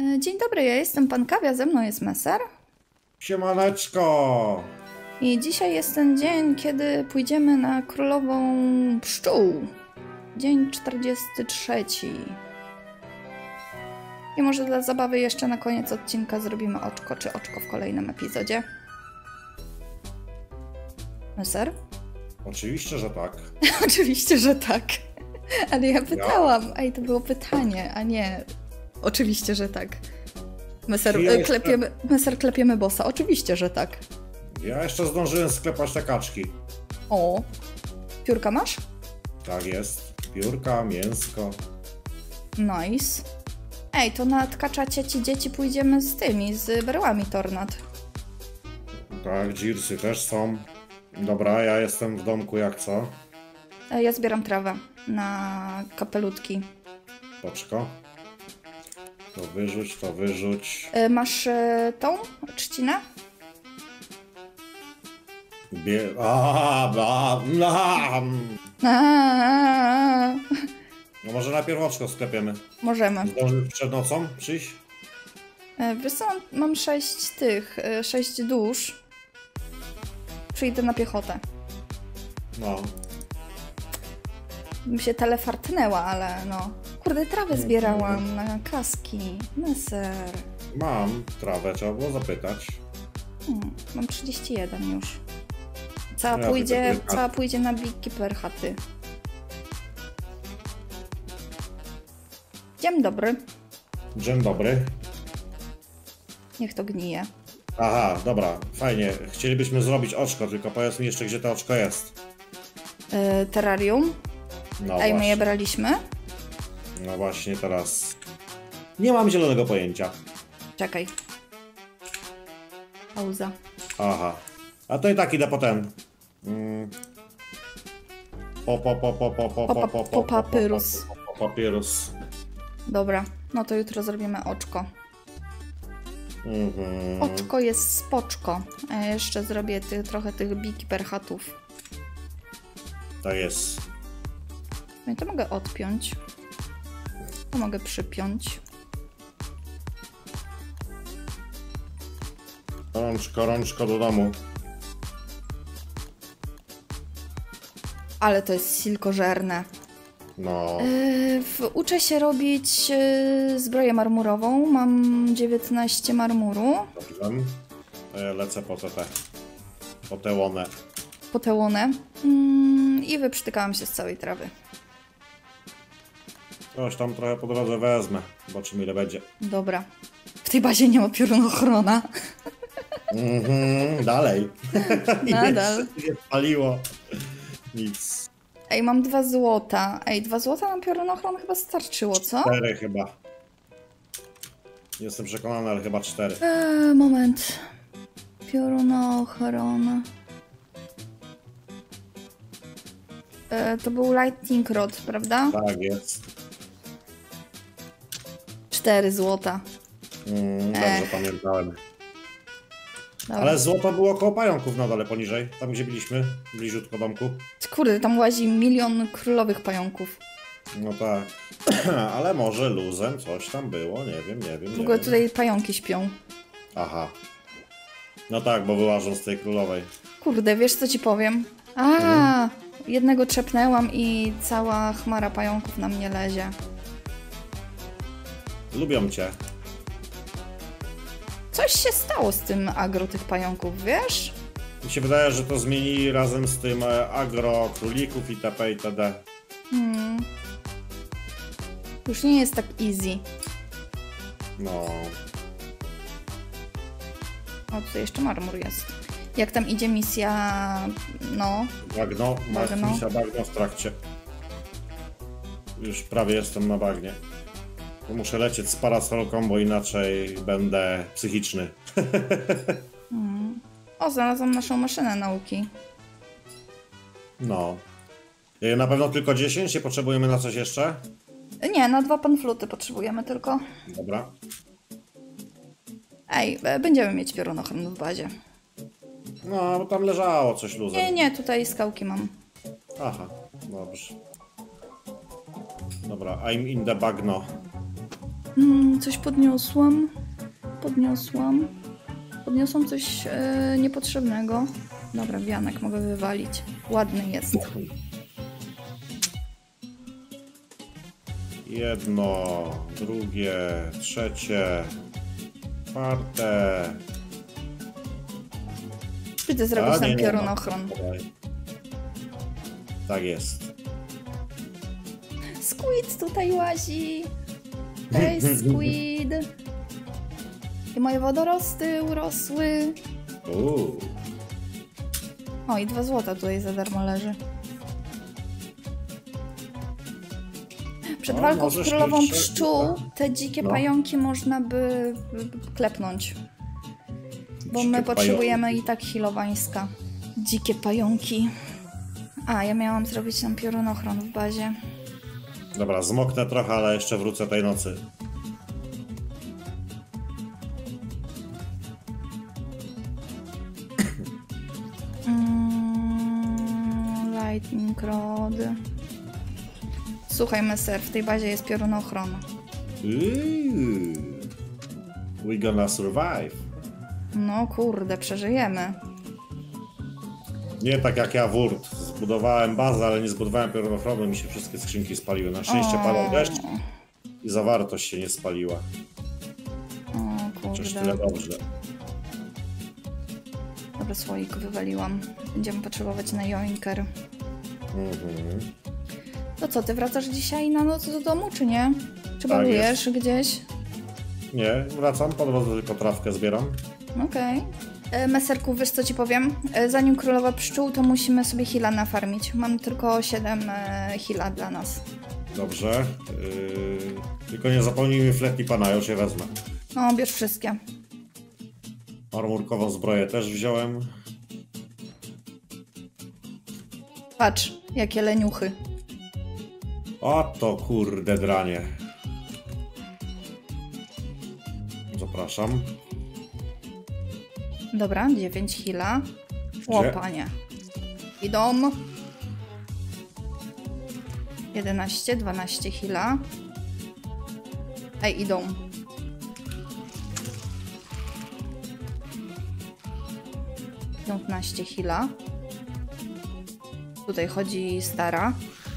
Dzień dobry, ja jestem pan Kawia, ze mną jest Meser. Siemaneczko! I dzisiaj jest ten dzień, kiedy pójdziemy na Królową Pszczół. Dzień 43. I może dla zabawy jeszcze na koniec odcinka zrobimy oczko czy oczko w kolejnym epizodzie. Meser? Oczywiście, że tak. Oczywiście, że tak. Ale ja pytałam. Ej, to było pytanie, a nie... Oczywiście, że tak. Meser klepiemy bossa. Oczywiście, że tak. Ja jeszcze zdążyłem sklepać te kaczki. O, piórka masz? Tak jest. Piórka, mięsko. Nice. Ej, to na tkaczacie ci dzieci pójdziemy z tymi, z berłami tornad. Tak, dzirsy też są. Dobra, ja jestem w domku jak co. Ja zbieram trawę na kapelutki. Poczko. To wyrzuć, to wyrzuć. Masz tą trzcinę? No może najpierw oczko sklepiemy. Możemy. Zdążysz przed nocą przyjść? Wiesz co, mam 6 dusz. Przyjdę na piechotę. No. Bym się telefartnęła, ale no... Kurde, trawę zbierałam na kaski. Meser. Mam trawę, trzeba było zapytać. Mam 31 już. Ja Cała pójdzie na Beekeeper chaty. Dzień dobry. Dzień dobry. Niech to gnije. Aha, dobra, fajnie. Chcielibyśmy zrobić oczko, tylko powiedz mi jeszcze, gdzie to oczko jest. Terrarium. No Ej, my właśnie. je braliśmy? No właśnie teraz. Nie mam zielonego pojęcia. Czekaj. Pauza. Aha. A to i tak idę potem. Papyrus. Papyrus. Dobra, no to jutro zrobimy oczko. Oczko jest spoczko. A ja jeszcze zrobię trochę tych Beekeeper chatów. Tak jest. No i to mogę odpiąć. To mogę przypiąć. Rączko do domu. Ale to jest silkożerne. No. Uczę się robić zbroję marmurową. Mam 19 marmuru. Dobrze. Ja lecę po te łonę. Po te łonę. I wyprztykałam się z całej trawy. Coś tam trochę po drodze wezmę. Zobaczymy, ile będzie. Dobra. W tej bazie nie ma piorunochrona. Dalej. Nadal. Nie spaliło. Nic. Ej, mam 2 złota. Ej, 2 złota na piorunochron chyba starczyło, co? 4 chyba. Nie jestem przekonany, ale chyba 4. Moment. Piorunochron. To był lightning rod, prawda? Tak jest. 4 złota. Dobrze pamiętałem. Dobra. Ale złoto było koło pająków na dole poniżej. Tam gdzie byliśmy, bliziutko domku. Kurde, tam łazi 1 milion królowych pająków. No tak. Ale może luzem coś tam było, nie wiem. W ogóle tutaj pająki śpią. Aha. No tak, bo wyłażą z tej królowej. Kurde, wiesz co ci powiem? Jednego trzepnęłam i cała chmara pająków na mnie lezie. Lubią cię. Coś się stało z tym agro tych pająków, wiesz? Mi się wydaje, że to zmienili razem z tym agro królików itp. itd. Już nie jest tak easy. No. O, tutaj jeszcze marmur jest. Jak tam idzie misja... No. Bagno. Misja bagno w trakcie. Już prawie jestem na bagnie. Muszę lecieć z parasolką, bo inaczej będę psychiczny. O, znalazłam naszą maszynę nauki. No. Na pewno tylko 10? Nie potrzebujemy na coś jeszcze? Nie, na 2 panfluty potrzebujemy tylko. Dobra. Ej, będziemy mieć piorunochron w bazie. No, bo tam leżało coś luzem. Nie, tutaj skałki mam. Aha, dobrze. Dobra, I'm in the bagno. Coś podniosłam. Podniosłam coś niepotrzebnego. Dobra, wianek mogę wywalić. Ładny jest. Jedno, drugie, trzecie, czwarte. Idę zrobić nam piorunochron. Tak jest. Squid tutaj łazi. Hej, Squid. I moje wodorosty urosły. O, i 2 złota tutaj za darmo leży. Przed walką z królową pszczół te dzikie pająki można by klepnąć. Bo my potrzebujemy i tak healowańska. Dzikie pająki. A, ja miałam zrobić tam piorunochron w bazie. Dobra, zmoknę trochę, ale jeszcze wrócę tej nocy. Lightning rod. Słuchaj, Messer, w tej bazie jest piorunochron. We gonna survive. No kurde, przeżyjemy. Nie tak jak ja wurt. Zbudowałem bazę, ale nie zbudowałem piorunochronu, mi się wszystkie skrzynki spaliły. Na szczęście padał deszcz i zawartość się nie spaliła. O kurde. Chociaż tyle dobrze. Dobra, słoik wywaliłam. Będziemy potrzebować na joinker. To co, ty wracasz dzisiaj na noc do domu, czy nie? Czy balujesz gdzieś? Nie, wracam, po drodze tylko trawkę zbieram. Okej. Meserku, wiesz co ci powiem? Zanim królowa pszczół, to musimy sobie heala nafarmić. Mam tylko 7 heala dla nas. Dobrze. Tylko nie zapomnij mi fletni pana, już je wezmę. No, bierz wszystkie. Armurkową zbroję też wziąłem. Patrz, jakie leniuchy. O to kurde dranie. Zapraszam. Dobra, 9 heala. O, panie. Idą. 11, 12 heala. Ej, idą. Idą 15 heala. Tutaj chodzi stara.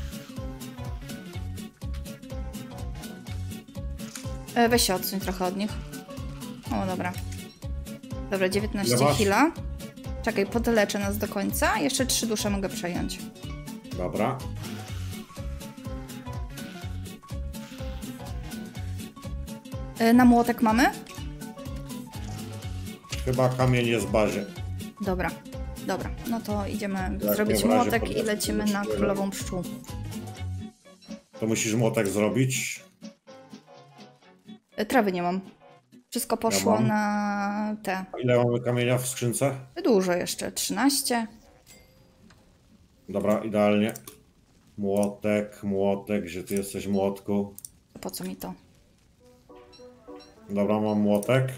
Weź się odsuń trochę od nich. O, dobra. Dobra, 19 heala. Czekaj, podleczę nas do końca. Jeszcze 3 dusze mogę przejąć. Dobra. Na młotek mamy? Chyba kamień jest w bazie. Dobra, dobra. No to idziemy zrobić młotek i lecimy na królową pszczół. To musisz młotek zrobić. Trawy nie mam. Wszystko poszło na te. A ile mamy kamienia w skrzynce? Dużo jeszcze, 13. Dobra, idealnie. Młotek, gdzie ty jesteś, młotku? Po co mi to? Dobra, mam młotek.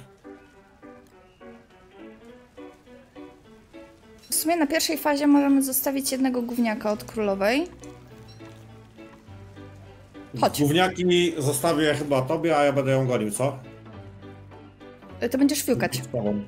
W sumie na pierwszej fazie możemy zostawić jednego gówniaka od królowej. Chodź. Gówniaki zostawię chyba tobie, a ja będę ją gonił, co? To będziesz fiukać.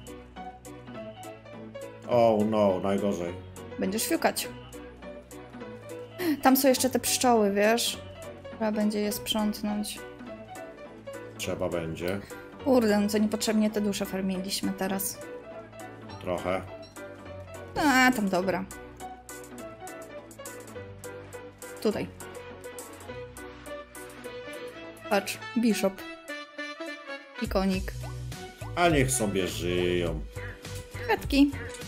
Oh no, najgorzej. Będziesz fiukać. Tam są jeszcze te pszczoły, wiesz? Trzeba będzie je sprzątnąć. Trzeba będzie. Kurde, no co niepotrzebnie te dusze farmiliśmy teraz. Trochę. A, tam dobra. Tutaj. Patrz, bishop. I konik. A niech sobie żyją. Kwiatki.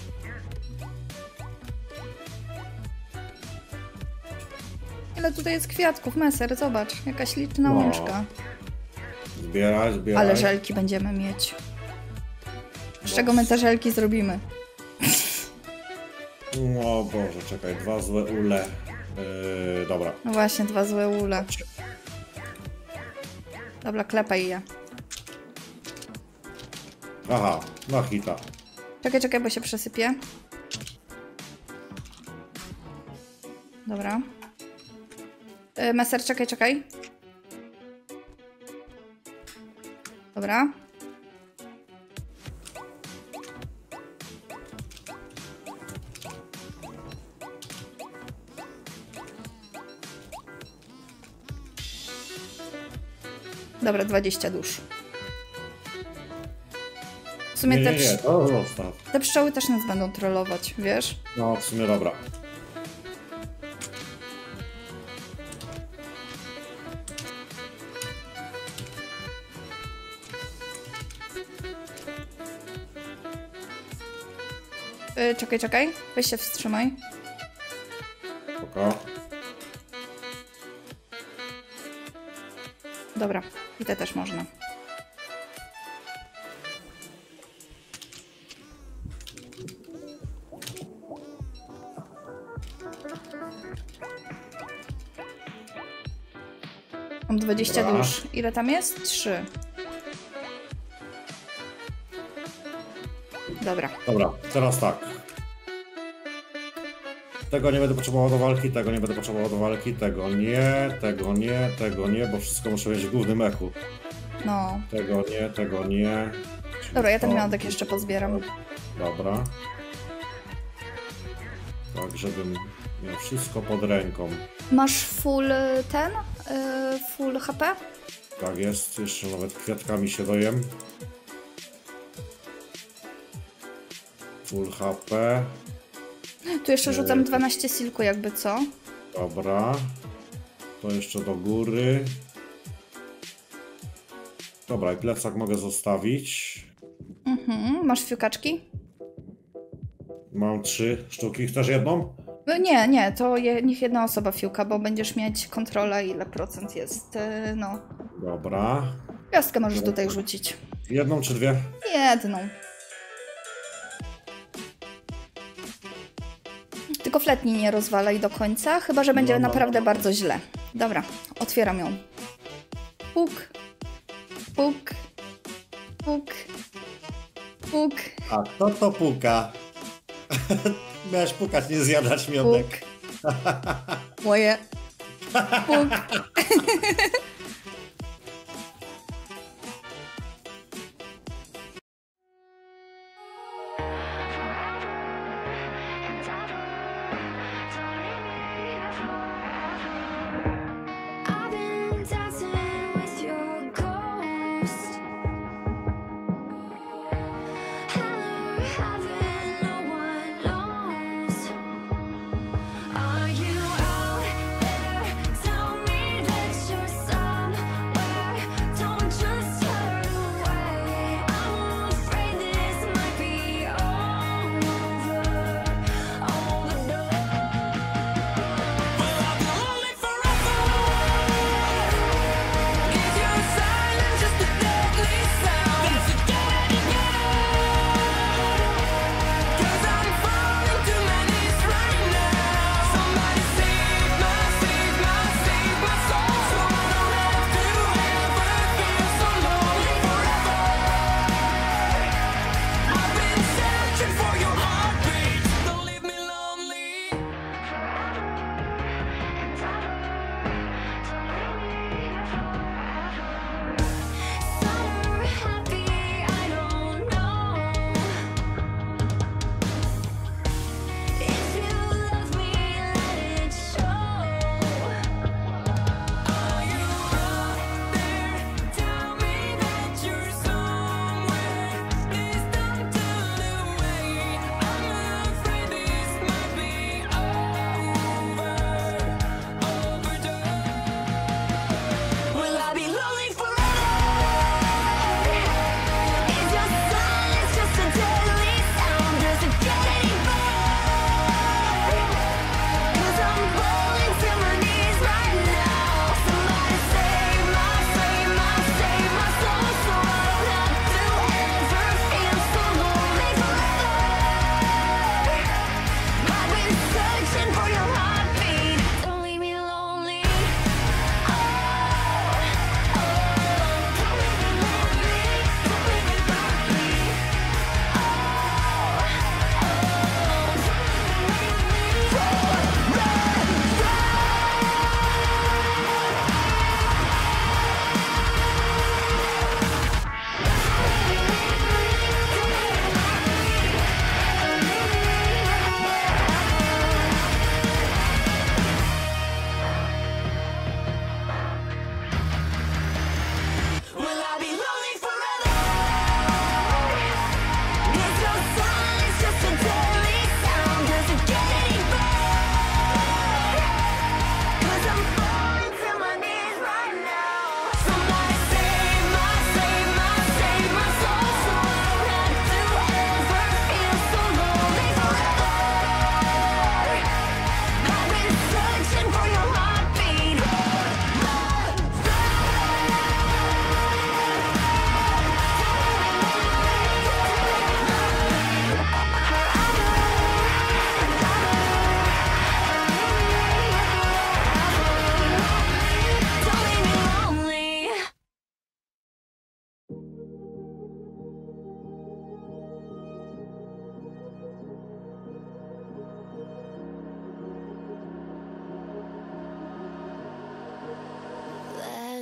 Ile tutaj jest kwiatków, Messer, zobacz. Jakaś liczna łączka. Zbieraj. Ale żelki będziemy mieć. Z czego my te żelki zrobimy? O Boże, czekaj, 2 złe ule. Dobra. No właśnie, 2 złe ule. Dobra, klepaj je. Aha, na hita. Czekaj, bo się przesypie. Dobra. Messer, czekaj. Dobra. Dobra, 20 dusz. W sumie Nie, to zostaw. te pszczoły też nas będą trollować, wiesz? No, w sumie dobra. Czekaj. Weź się wstrzymaj. Spoko. Dobra, i te też można. Mam 20 Dobra. dusz. Ile tam jest? 3. Dobra. Dobra, teraz tak. Tego nie będę potrzebował do walki, tego nie będę potrzebował do walki, tego nie, bo wszystko muszę mieć w głównym eku. No. Tego nie. Dobra, ja ten miodek jeszcze pozbieram. Dobra. Tak, żebym miał wszystko pod ręką. Masz full full HP? Tak jest, jeszcze nawet kwiatkami się dojem. Full HP. Tu jeszcze rzucam 12 silku, jakby co. Dobra. To jeszcze do góry. Dobra, i plecak mogę zostawić. Masz fiukaczki? Mam 3 sztuki. Chcesz jedną? No nie, to niech jedna osoba fiuka, bo będziesz mieć kontrolę, ile procent jest, no. Dobra. Gwiazdkę możesz tutaj rzucić. Jedną czy dwie? Jedną. Tylko fletni nie rozwalaj do końca, chyba że będzie naprawdę bardzo źle. Dobra, otwieram ją. Puk. Puk. Puk. Puk. A to puka. Miałeś pukać, nie zjadać miodek. Puk. Moje. Puk. I've been dancing with your ghost. Hello, heaven, no one knows. Are you out there? Tell me that you're somewhere. Don't just turn away. I'm afraid this might be over. Oh, but no.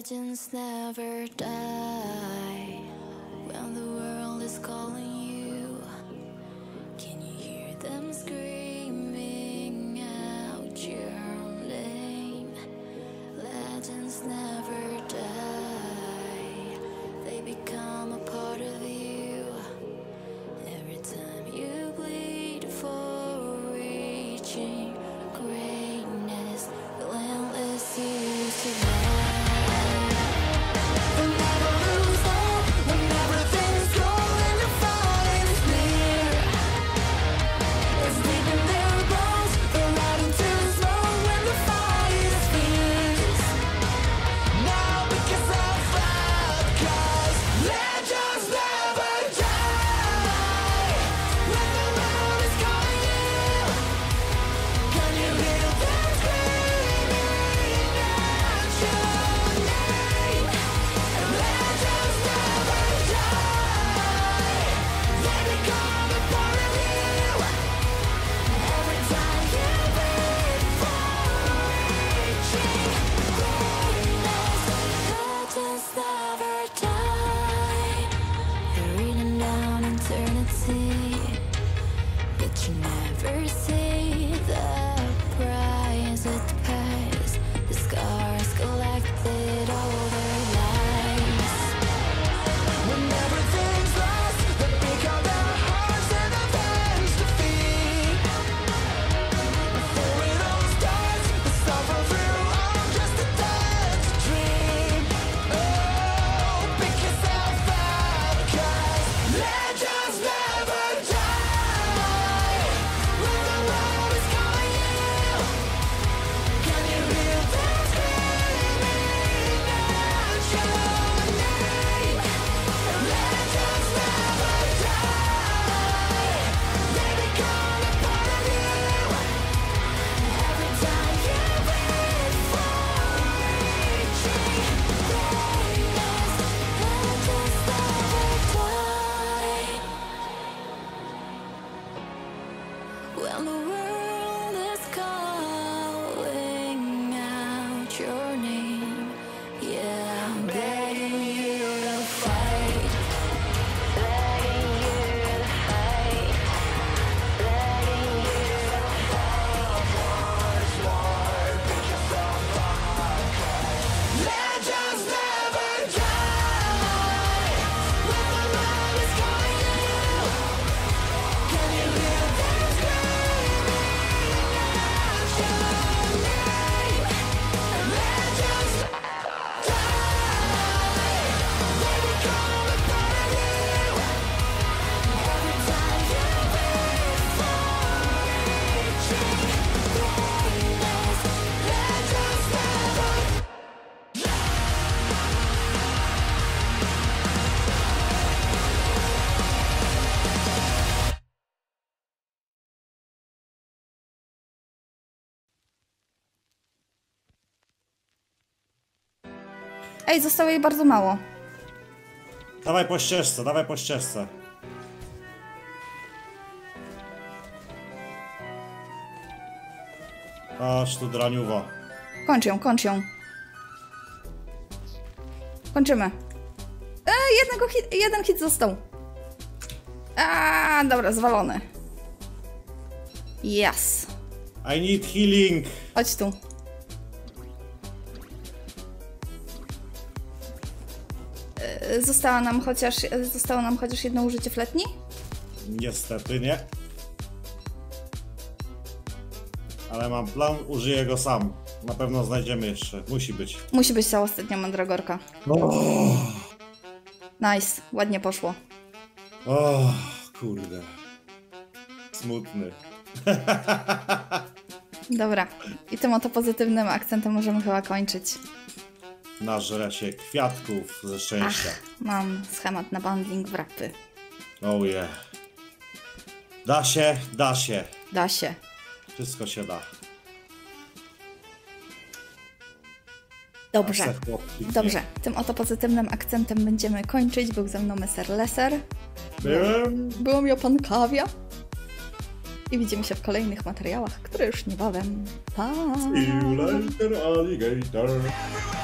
Legends never die. When the world is calling you, can you hear them screaming out your name? Legends never die. They become a part of you. Every time you bleed for reaching greatness, will endless you survive. We'll never lose hope when everything's going to fall in its clear. It's deep in their bones, they're riding to the smoke when the fire is fierce. Now because of that, 'cause legends never die. When the world is calling you, can you hear them screaming out your name? Legends never die. They become a part of you. Every time you wait for reaching greatness, legends never die. They're reading down eternity, but you never see the price it pays. The scars collected all their lives. When everything's lost, they pick up their hearts and avenge defeat. Before it all starts, they suffer through all just a dance dream. Oh, pick yourself up, 'cause legends never die. When the world is calling you, can you hear them screaming out your name? Legends never die. They become a part of you. Every time you wait for reaching greatness, legends never die. When the world is calling out your name, yeah, I'm begging you to fight. Begging you to fight. Begging you to fight once more. Pick yourself up. Legends never die. When the world is calling you, can you hear them screaming out your name? Legends die. They become a part of you. Every time you wait for reaching greatness, legends never Ej, zostało jej bardzo mało. Dawaj po ścieżce, dawaj po ścieżce. Aż tu draniuwa. Kończ ją, kończ ją. Kończymy. Jeden hit został. Dobra, zwalony. Yes. I need healing. Chodź tu. Zostało nam chociaż jedno użycie fletni? Niestety nie. Ale mam plan, użyję go sam. Na pewno znajdziemy jeszcze. Musi być. Musi być ta ostatnia mandragorka. Nice, ładnie poszło. O, kurde. Smutny. Dobra, i tym oto pozytywnym akcentem możemy chyba kończyć. Nażre się kwiatków ze szczęścia. Mam schemat na bundling wrapy. Oh yeah. Da się, da się. Da się. Wszystko się da. Dobrze, dobrze. Tym oto pozytywnym akcentem będziemy kończyć. Był ze mną Mr. Lesser. Byłam ja pan Kawia. I widzimy się w kolejnych materiałach, które już niebawem. Pa! See you later, alligator.